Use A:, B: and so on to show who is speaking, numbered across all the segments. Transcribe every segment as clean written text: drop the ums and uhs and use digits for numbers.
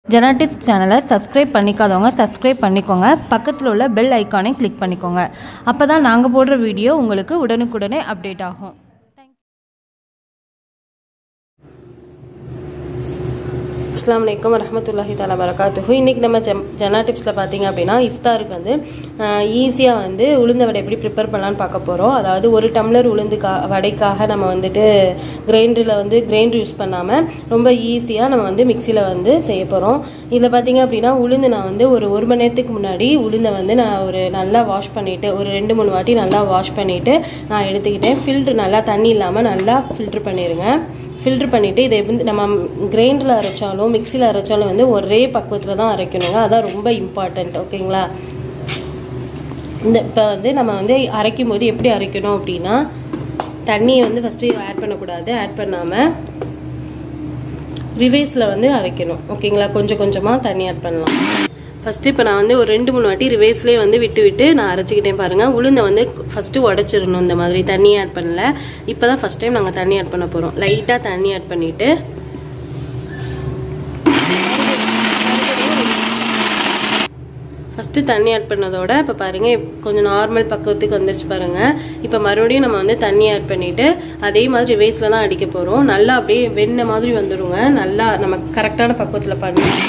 A: Janna Tips channel subscribe பண்ணிக்காதவங்க subscribe பண்ணிக்கோங்க பக்கத்துல உள்ள bell icon-ஐ click பண்ணிக்கோங்க அப்பதான் நாங்க போடுற வீடியோ உங்களுக்கு உடனுக்குடனே அப்டேட் ஆகும் Assalamualaikum warahmatullahi taala wabarakatuh. இன்னைக்கு நம்ம Janna Tipsல பாத்தீங்க அப்படினா இஃப்தாருக்கு வந்து ஈஸியா வந்து உளுந்து வடை எப்படி prepare பண்ணலாம்னு பார்க்க போறோம். அதாவது 1 டம்ளர் உளுந்து வடைக்காக நம்ம வந்துட்டு கிரைண்டர்ல வந்து கிரைண்டர் யூஸ் பண்ணாம ரொம்ப ஈஸியா நம்ம வந்து மிக்ஸில வந்து செய்ய போறோம். இதுல பாத்தீங்க அப்படினா உளுந்து நான் வந்து ஒரு 1 மணி நேரத்துக்கு முன்னாடி உளுந்த வந்து நான் ஒரு நல்லா வாஷ் பண்ணிட்டு ஒரு 2-3 வாட்டி நல்லா வாஷ் பண்ணிட்டு நான் எடுத்துக்கிட்டேன். ஃபில்டர் நல்லா தண்ணி இல்லாம நல்லா ஃபில்டர் பண்ணிருங்க. Filter பண்ணிட்டு இதை நம்ம கிரைண்டர்ல அரைச்சாலும் மிக்ஸில அரைச்சாலும் வந்து ஒரே பக்குவத்துல தான் அரைக்கணுங்க அதான் ரொம்ப இம்பார்ட்டன்ட் ஓகேங்களா இப்ப வந்து நம்ம வந்து அரைக்கும்போது எப்படி அரைக்கணும் அப்படினா தண்ணியை வந்து ஃபர்ஸ்ட் ஆட் பண்ண கூடாது ஆட் பண்ணாம ரிவர்ஸ்ல வந்து அரைக்கணும் ஓகேங்களா கொஞ்சம் கொஞ்சமா தண்ணி ஆட் பண்ணலாம் ஃபர்ஸ்ட் இப்ப நான் வந்து ஒரு 2-3 வாட்டி ரிவர்ஸ்லயே வந்து விட்டு நான் அரைச்சிட்டேன் பாருங்க உளுந்த வந்து ஃபர்ஸ்ட் உடைச்சிரணும் இந்த மாதிரி தண்ணி ஆட் பண்ணல இப்போதான் ஃபர்ஸ்ட் டைம் நாங்க தண்ணி ஆட் பண்ண போறோம் லைட்டா தண்ணி ஆட் பண்ணிட்டு ஃபர்ஸ்ட் தண்ணி ஆட் பண்ணதோட இப்ப பாருங்க கொஞ்சம் நார்மல் பக்குவத்துக்கு வந்துருச்சு பாருங்க இப்ப மறுபடியும் நம்ம வந்து தண்ணி ஆட் பண்ணிட்டு அதே மாதிரி ரிவர்ஸ்ல தான் அடிக்க போறோம் நல்லா அப்படியே வெண்ணெய் மாதிரி வந்துருங்க நல்லா நம்ம கரெக்ட்டான பக்குவத்துல பண்ணணும்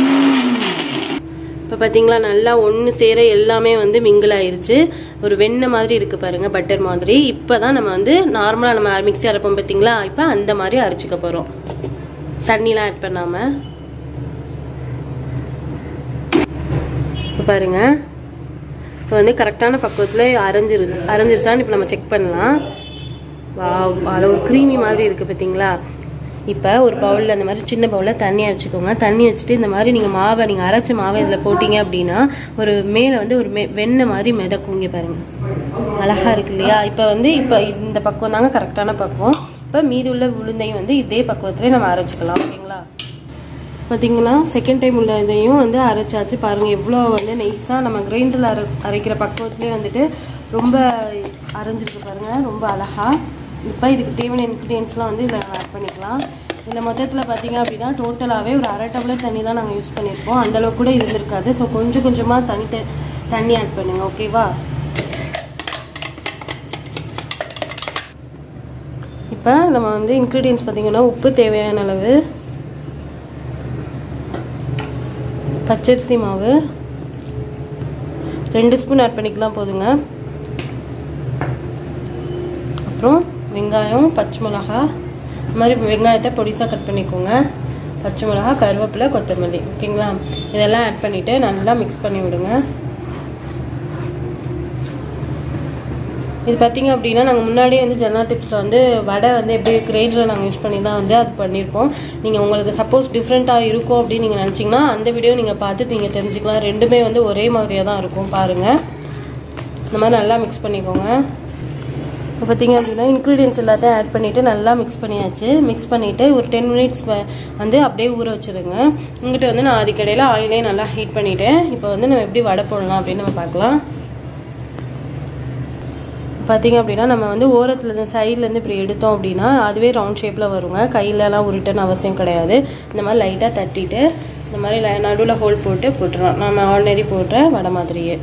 A: இப்ப பாத்தீங்களா நல்லா ஒன்னு சேர எல்லாமே வந்து மிங்கிள் ஆயிருச்சு ஒரு வெண்ணெய் மாதிரி இருக்கு பாருங்க பட்டர் மாதிரி இப்பதான் நம்ம வந்து நார்மலா நம்ம மிக்ஸி அரைப்போம் பாத்தீங்களா இப்ப அந்த மாதிரி அரைச்சுக்க போறோம் தண்ணிலாம் ஆட் பண்ணாம இப்ப பாருங்க இப்ப வந்து கரெக்ட்டான பக்குவத்துல அரைஞ்சிருச்சான்னு இப்ப நம்ம செக் பண்ணலாம் வாவ் அது ஒரு கிரீமி மாதிரி இருக்கு பாத்தீங்களா இப்ப ஒரு பவுல்ல அந்த மாதிரி சின்ன பவுல்ல தண்ணி வச்சுக்கோங்க தண்ணி வச்சிட்டு இந்த மாதிரி நீங்க மாவை நீங்க அரைச்ச மாவை இதல போடிங்க அப்படினா ஒரு மேல வந்து ஒரு வெண்ணெய் மாதிரி மிதக்குங்க பாருங்க அழகா இருக்கு இல்லையா இப்ப வந்து இப்ப இந்த பக்குவம் தாங்க கரெக்ட்டான பக்குவம் இப்ப மீதி உள்ள உளுந்தையும் வந்து இதே பக்குவத்திலே நம்ம அரைச்சுக்கலாம் ஓகேங்களா பாத்தீங்களா செகண்ட் டைம் உள்ள இதையும் வந்து அரைச்சாச்சு பாருங்க எவ்வளவு வந்து நைஸா நம்ம கிரைண்டர்ல அரைக்கிற பக்குவத்திலே வந்துட்டு ரொம்ப அரைஞ்சிருக்கு பாருங்க ரொம்ப அழகா இப்போ இதுக்கு தேவையான இன்கிரிடியன்ட்ஸ்லாம் வந்து இதில் ஆட் பண்ணிக்கலாம் இதில் மொத்தத்தில் பார்த்தீங்க அப்படின்னா டோட்டலாகவே ஒரு 1/2 டம்ளர் தண்ணி தான் நாங்கள் யூஸ் பண்ணியிருப்போம் அந்தளவுக்கு கூட இருந்திருக்காது ஸோ கொஞ்சம் கொஞ்சமாக தண்ணி ஆட் பண்ணுங்க ஓகேவா இப்போ நம்ம வந்து இன்கிரிடியன்ட்ஸ் பார்த்தீங்கன்னா உப்பு தேவையான அளவு பச்சரிசி மாவு 2 ஸ்பூன் ஆட் பண்ணிக்கலாம் போதுங்க அப்புறம் வெங்காயம் பச்சை மிளகாய் இந்த மாதிரி வெங்காயத்தை பொடிசா கட் பண்ணிக்கோங்க பச்சை மிளகாய் கருவேப்பிலை கொத்தமல்லி ஓகேங்களா இதெல்லாம் ஆட் பண்ணிட்டு நல்லா மிக்ஸ் பண்ணி விடுங்க இது பாத்தீங்க அப்படினா நாங்க முன்னாடியே வந்து Janna Tipsல வந்து வடை வந்து எப்படி கிரைண்டர்ல நாங்க யூஸ் பண்ணி தான் வந்து அது பண்ணிருப்போம் நீங்க உங்களுக்கு சப்போஸ் டிஃபரண்டா இருக்கும் அப்படி நீங்க நினைச்சீங்கன்னா அந்த வீடியோ நீங்க பார்த்து நீங்க தெரிஞ்சுக்கலாம் ரெண்டுமே வந்து ஒரே மாதிரியா தான் இருக்கும் பாருங்க இந்த மாதிரி நல்லா மிக்ஸ் பண்ணிக்கோங்க இப்போ பாத்தீங்க அப்படினா இன்கிரிடியன்ட்ஸ் எல்லாத்தையும் ஆட் பண்ணிட்டு நல்லா மிக்ஸ் பண்ணியாச்சு மிக்ஸ் பண்ணிட்டு ஒரு 10 மினிட்ஸ் வந்து அப்படியே ஊற வச்சிருங்க இங்கிட்ட வந்து நான் அதுக்கடையில ஆயிலே நல்லா ஹீட் பண்ணிட்டேன் இப்போ வந்து நம்ம எப்படி வடை போடலாம் அப்படினு நம்ம பார்க்கலாம் பாத்தீங்க அப்படினா நம்ம வந்து ஓரத்துல இருந்து சைடுல இருந்து இப்படி எடுத்தோம் அப்படினா அதுவே ரவுண்ட் ஷேப்ல வருங்க கையில எல்லாம் உருட்டன அவசியம் கிடையாது இந்த மாதிரி லைட்டா தட்டிட்டு இந்த மாதிரி நடுவுல ஹோல் போட்டுறோம் நாம ஆல்ரெடி போடுற வடை மாதிரியே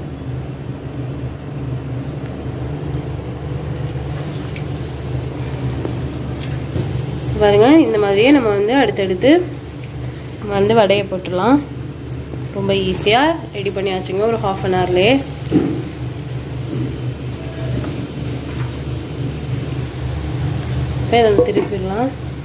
A: பாருங்க இந்த மாதிரியே நம்ம வந்து அடுத்து வந்து வடையை போட்டுடலாம் ரொம்ப ஈஸியா ரெடி பண்ணியாச்சுங்க ஒரு 1/2 an hourலயே இதை திருப்பிடலாம்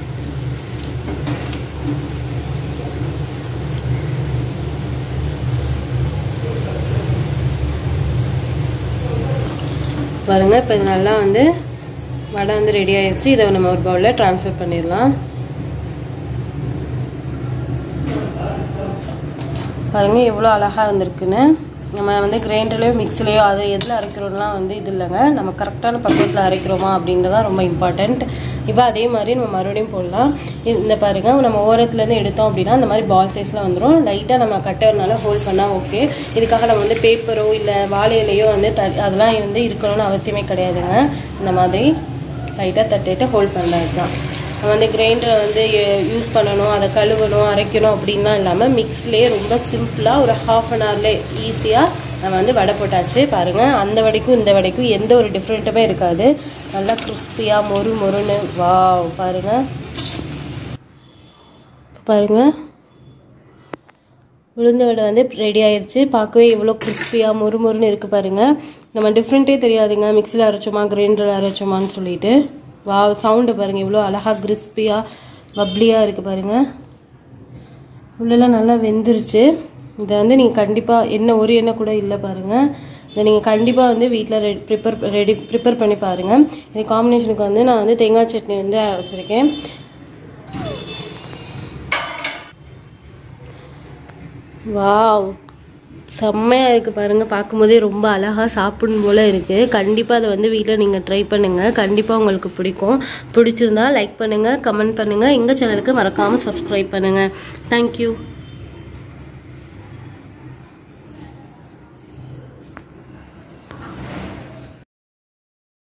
A: பாருங்க இப்போ இது நல்லா வந்து வடை வந்து ரெடி ஆயிடுச்சு இதை நம்ம ஒரு பவுல்ல ட்ரான்ஸ்ஃபர் பண்ணிடலாம் பாருங்க எவ்வளோ அழகா வந்திருக்குன்னு நம்ம வந்து கிரைண்டர்லயோ மிக்ஸிலயோ அது எதுல அரைக்கிறோம்லாம் வந்து இது இல்லைங்க நம்ம கரெக்டான பக்குவத்துல அரைக்கிறோமா அப்படின்றதா ரொம்ப இம்பார்ட்டன்ட் இப்போ அதே மாதிரி நம்ம மறுபடியும் போடலாம் இந்த பாருங்க நம்ம ஓரத்துல இருந்து எடுத்தோம் அப்படினா இந்த மாதிரி பால் சைஸ்ல வந்துரும் லைட்டா நம்ம கட்டர்னால ஹோல்ட் பண்ணா ஓகே இதுக்காக நம்ம வந்து பேப்பரோ இல்ல வாழை இலையோ வந்து அதெல்லாம் வந்து இருக்கணும்னு அவசியமே கிடையாதுங்க இந்த மாதிரி லைட்டா தட்டிட்டு ஹோல்ட் பண்ணலாம் வந்து கிரைண்டரை வந்து யூஸ் பண்ணணும், அதை கழுவணும், அரைக்கணும் அப்படின்லாம் இல்லாமல் மிக்ஸ்லேயே ரொம்ப சிம்பிளாக ஒரு ½ அன் ஹவர்லேயே ஈஸியாக நம்ம வந்து வடை போட்டாச்சு. பாருங்கள், அந்த வடைக்கும் இந்த வடைக்கும் எந்த ஒரு டிஃப்ரெண்ட்டுமே இருக்காது. நல்லா கிறிஸ்பியாக மொறு மொறுன்னு. வாவ், பாருங்கள் பாருங்கள் உளுந்த வடை வந்து ரெடி ஆயிடுச்சு. பார்க்கவே இவ்வளோ கிறிஸ்பியாக மொறு மொறுன்னு இருக்குது பாருங்கள். நம்ம டிஃப்ரெண்ட்டே தெரியாதுங்க, மிக்ஸியில் அரைச்சோமா கிரைண்டரில் அரைச்சோமான்னு சொல்லிட்டு. வா, சவுண்டு பாருங்கள் எவ்வளோ அழகாக கிறிஸ்பியாக பப்ளியாக இருக்குது பாருங்கள். உள்ளெல்லாம் நல்லா வெந்துருச்சு. இதை வந்து நீங்கள் கண்டிப்பாக ஒரு எண்ணெய் கூட இல்லை பாருங்கள். இதை நீங்கள் கண்டிப்பாக வந்து வீட்டில் ப்ரிப்பேர் பண்ணி பாருங்கள். இது காம்பினேஷனுக்கு வந்து நான் வந்து தேங்காய் சட்னி வந்து வச்சுருக்கேன். வாவ், செம்மையாக இருக்குது பாருங்கள். பார்க்கும்போதே ரொம்ப அழகாக சாப்பிடும் போல் இருக்குது. கண்டிப்பாக அதை வந்து வீட்டில் நீங்கள் ட்ரை பண்ணுங்கள். கண்டிப்பாக உங்களுக்கு பிடிக்கும். பிடிச்சிருந்தா லைக் பண்ணுங்கள், கமெண்ட் பண்ணுங்கள். எங்கள் சேனலுக்கு மறக்காமல் சப்ஸ்கிரைப் பண்ணுங்கள். தேங்க்யூ.